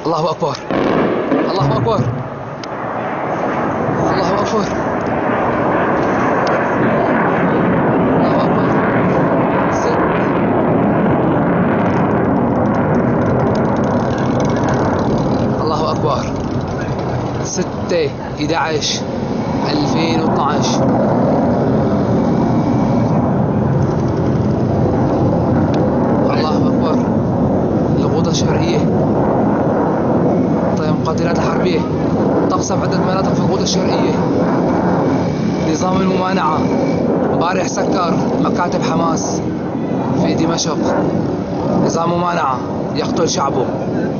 الله أكبر، الله أكبر، الله أكبر، الله أكبر. الله أكبر. 6/11/2012. الله أكبر. الغوطة الشرعية، المقاتلات الحربية تقصف عدة مناطق في الغوطة الشرقية. نظام الممانعة امبارح سكر مكاتب حماس في دمشق. نظام ممانعة يقتل شعبه.